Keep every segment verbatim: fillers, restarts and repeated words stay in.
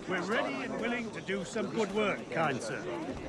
We're ready and willing to do some good work, kind sir.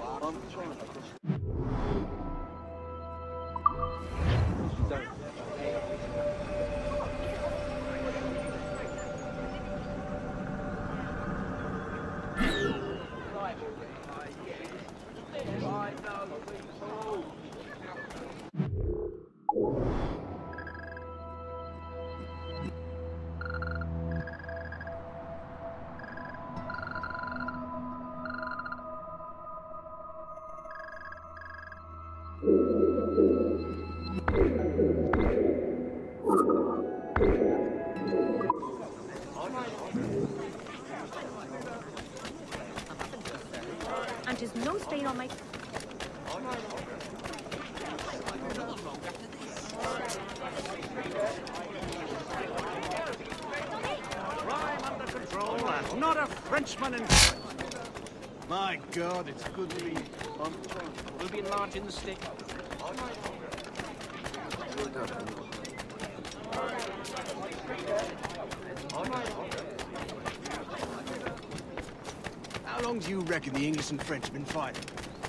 And there's no stain on my... Crime under control and not a Frenchman in... My God, it's good to be... We'll be enlarging the stick. How long do you reckon the English and French have been fighting?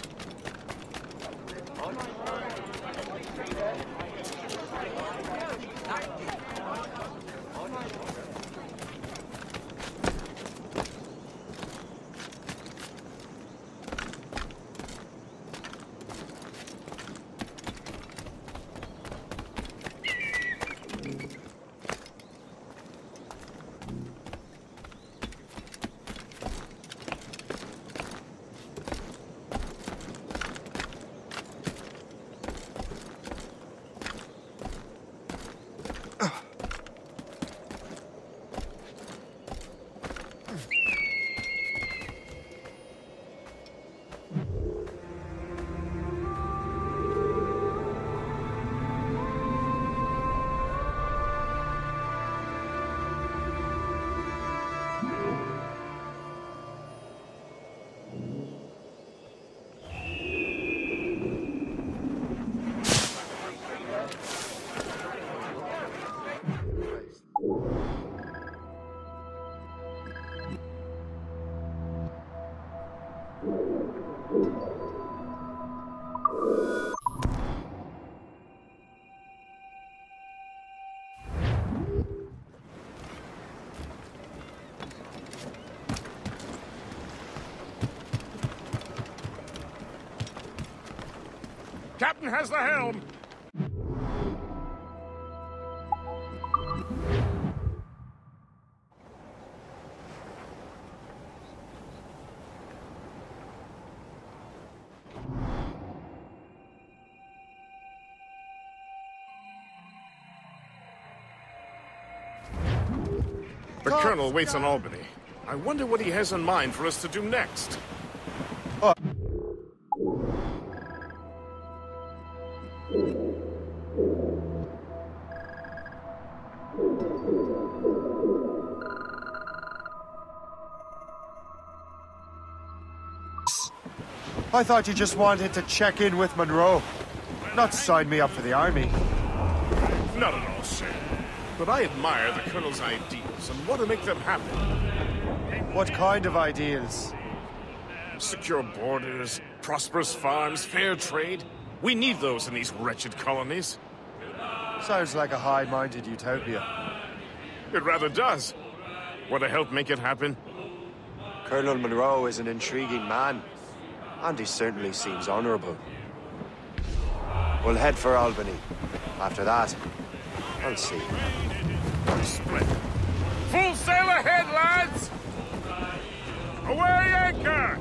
Captain has the helm! The Colonel waits on Albany. I wonder what he has in mind for us to do next. Oh. I thought you just wanted to check in with Monroe, not sign me up for the army. Not at all, sir. But I admire the Colonel's ideals and want to make them happen. What kind of ideals? Secure borders, prosperous farms, fair trade. We need those in these wretched colonies. Sounds like a high-minded utopia. It rather does. Want to help make it happen? Colonel Monroe is an intriguing man, and he certainly seems honorable. We'll head for Albany. After that, I'll see. Splendid. Full sail ahead, lads! Away anchor!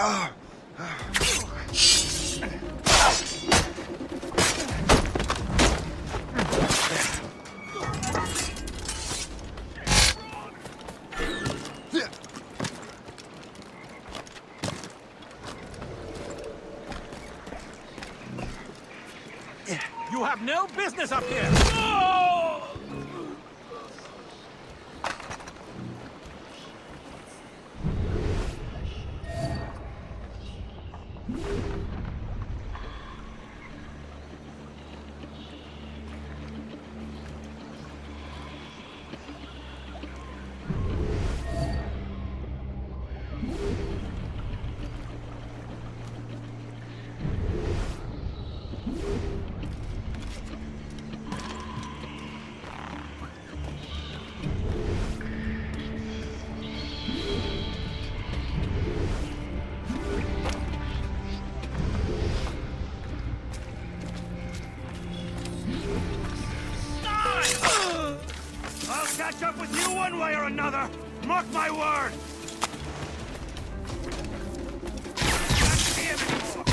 You have no business up here! Catch up with you one way or another! Mark my word! That's him anymore!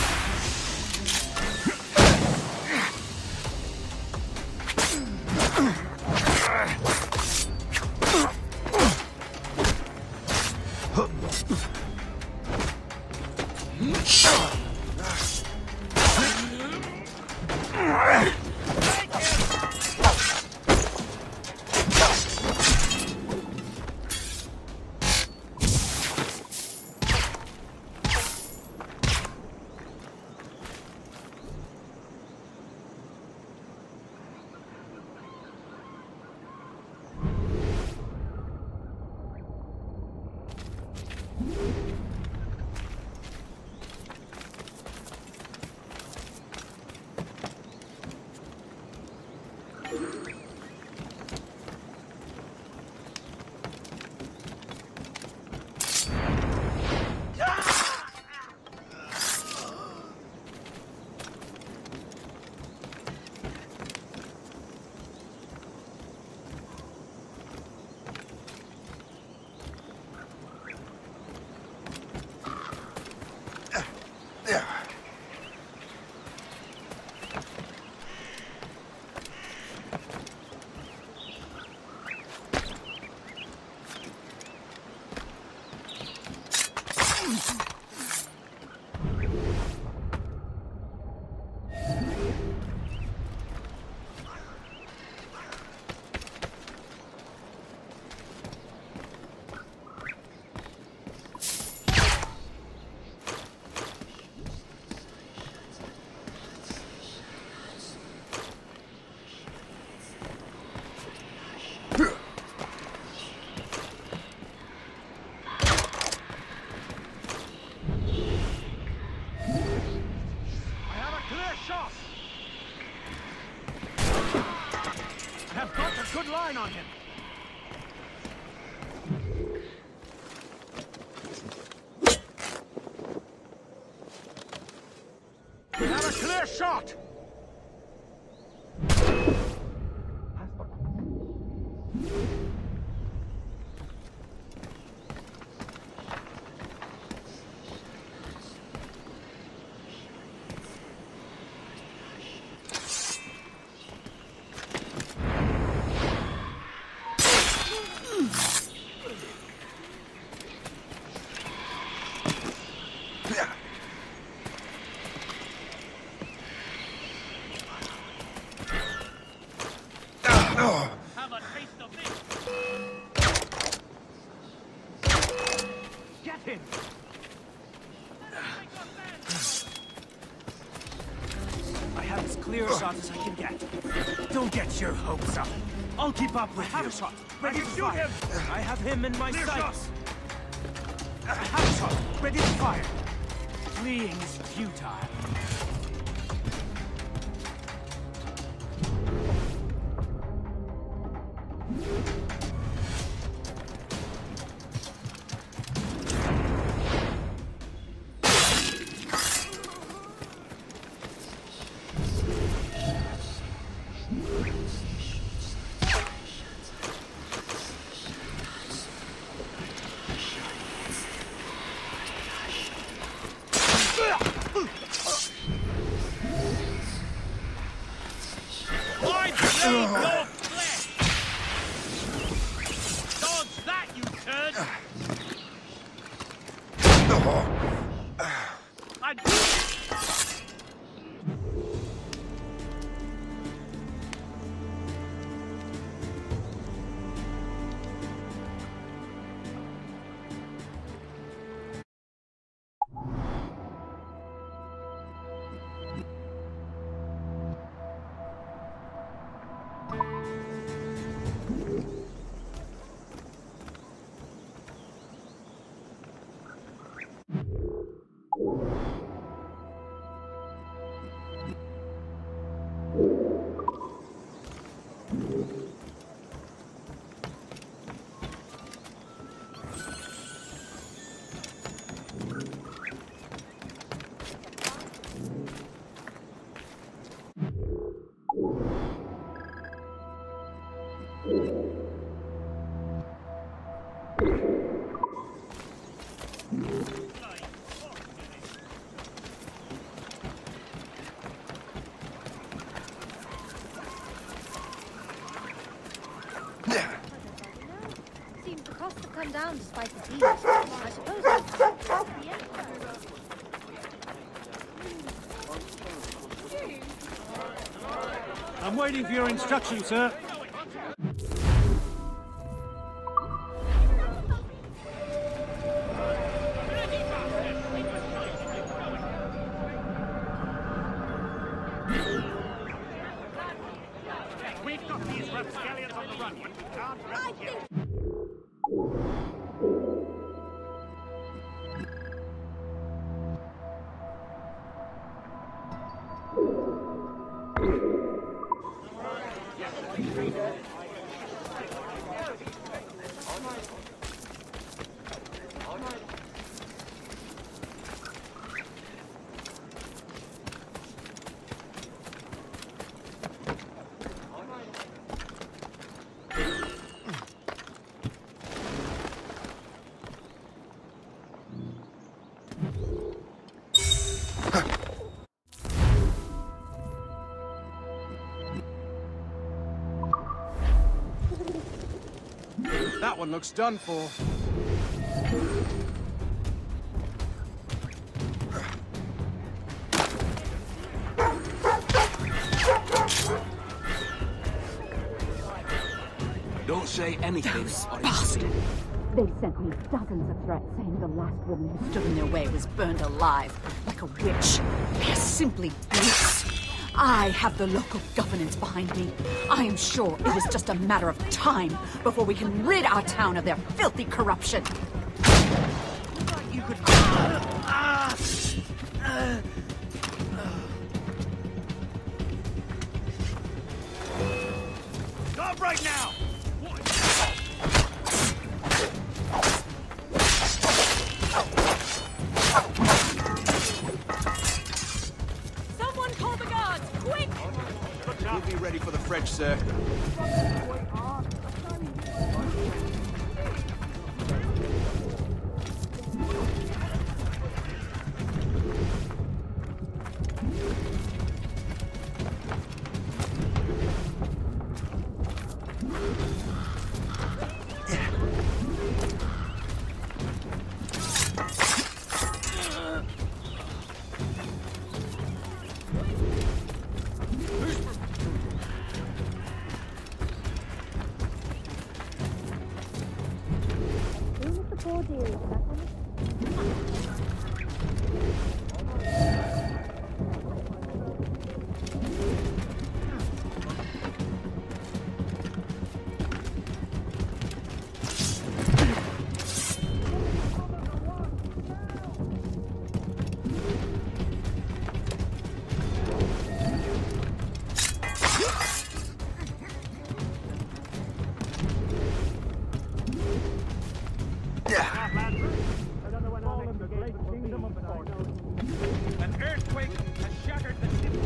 Good line on him. We have a clear shot. I have as clear a shot as I can get. Don't get your hopes up. I'll keep up with you. I have a shot. Ready to shoot him. I have him in my sights. I have a shot. Ready to fire. Fleeing is futile. come down despite the heat. I suppose I'll... I'm waiting for your instructions, sir. We've got these rapscallions on the run, but we can't run yet. That one looks done for. Don't say anything. Those bastards! They sent me dozens of threats saying the last woman who stood in their way was burned alive, like a witch. They're simply brutes. I have the local governance behind me. I am sure it is just a matter of time before we can rid our town of their filthy corruption. You could... Stop right now! Someone call the guards, quick! We'll be ready for the French, sir. An earthquake has shattered the city.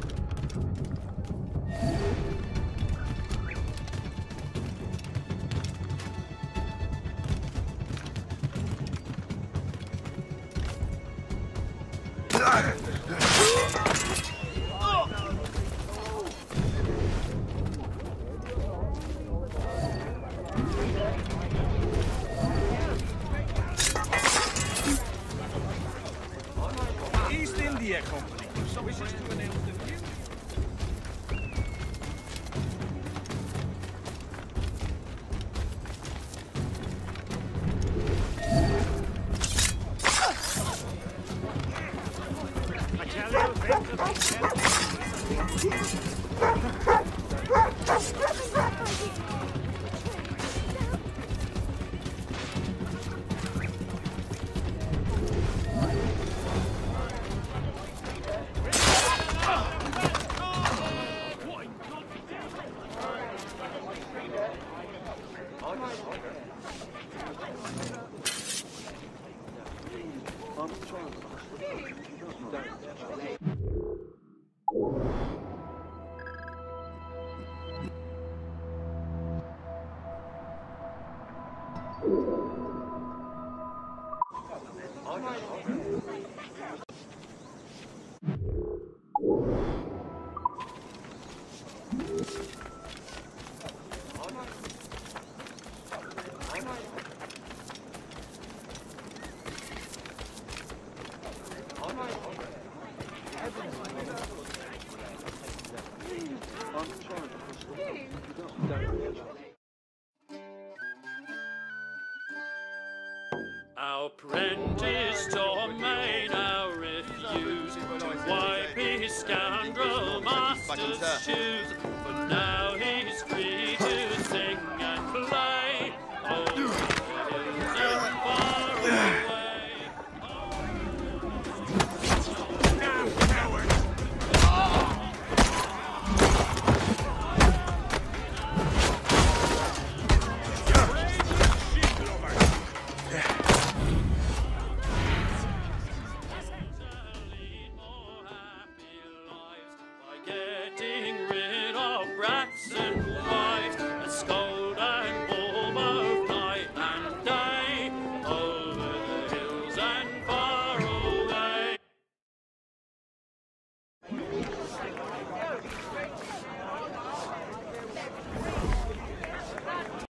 East India Company wishes to announce the new... I tell you, things have been Our apprentice Tormain now refused to wipe his scoundrel master's shoes. But now he's free to sing and play. Oh,